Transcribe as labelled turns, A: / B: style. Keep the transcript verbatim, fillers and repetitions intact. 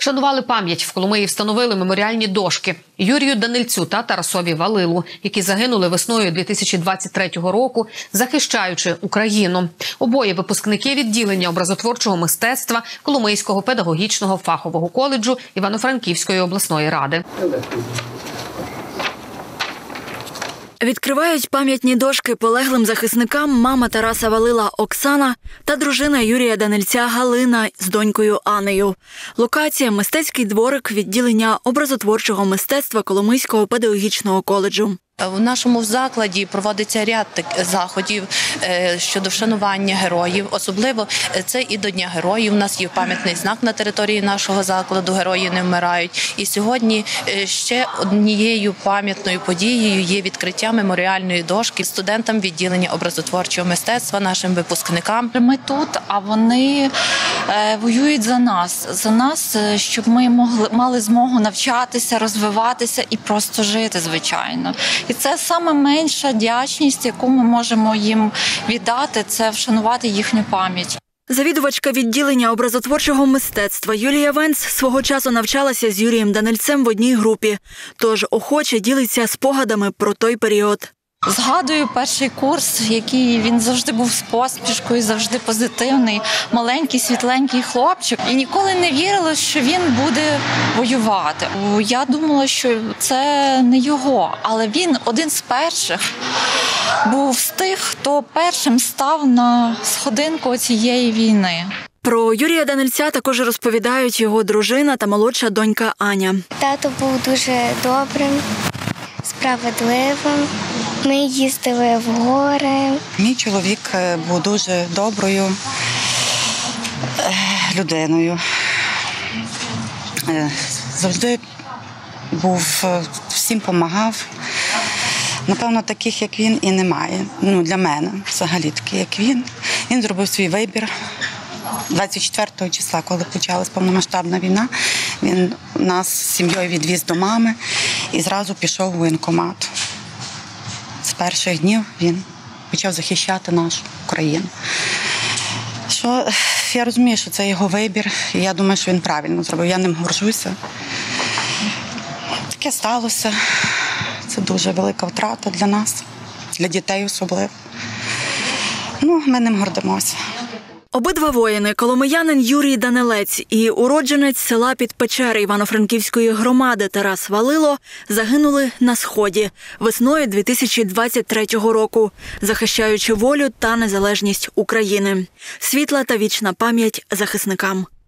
A: Вшанували пам'ять. В Коломиї встановили меморіальні дошки Юрію Данильцю та Тарасові Валилу, які загинули весною дві тисячі двадцять третього року, захищаючи Україну. Обоє випускники відділення образотворчого мистецтва Коломийського педагогічного фахового коледжу Івано-Франківської обласної ради.
B: Відкривають пам'ятні дошки полеглим захисникам мама Тараса Валила Оксана та дружина Юрія Данильця Галина з донькою Анею. Локація – мистецький дворик відділення образотворчого мистецтва Коломийського педагогічного коледжу.
C: У нашому закладі проводиться ряд заходів щодо вшанування героїв. Особливо це і до Дня героїв. У нас є пам'ятний знак на території нашого закладу «Герої не вмирають». І сьогодні ще однією пам'ятною подією є відкриття меморіальної дошки студентам відділення образотворчого мистецтва, нашим випускникам.
D: Ми тут, а вони воюють за нас. За нас, щоб ми могли, мали змогу навчатися, розвиватися і просто жити, звичайно. І це саме менша вдячність, яку ми можемо їм віддати, це вшанувати їхню пам'ять.
B: Завідувачка відділення образотворчого мистецтва Юлія Венц свого часу навчалася з Юрієм Данильцем в одній групі, тож охоче ділиться спогадами про той період.
D: Згадую перший курс, який він завжди був з поспішкою, завжди позитивний, маленький, світленький хлопчик. І ніколи не вірила, що він буде воювати. Я думала, що це не його, але він один з перших був з тих, хто першим став на сходинку цієї війни.
B: Про Юрія Данильця також розповідають його дружина та молодша донька Аня.
E: Тато був дуже добрим, справедливим. Ми їздили в гори.
F: Мій чоловік був дуже доброю людиною. Завжди був, всім допомагав. Напевно, таких, як він, і немає. Ну, для мене взагалі такий, як він. Він зробив свій вибір. двадцять четвертого числа, коли почалась повномасштабна війна, він нас з сім'єю відвіз до мами і зразу пішов у воєнкомат. З перших днів він почав захищати нашу Україну. Що, я розумію, що це його вибір, і я думаю, що він правильно зробив. Я ним горжуся. Таке сталося. Це дуже велика втрата для нас, для дітей особливо. Ну, ми ним гордимося.
B: Обидва воїни – коломиянин Юрій Данилець і уродженець села Підпечери Івано-Франківської громади Тарас Валило – загинули на Сході весною дві тисячі двадцять третього року, захищаючи волю та незалежність України. Світла та вічна пам'ять захисникам.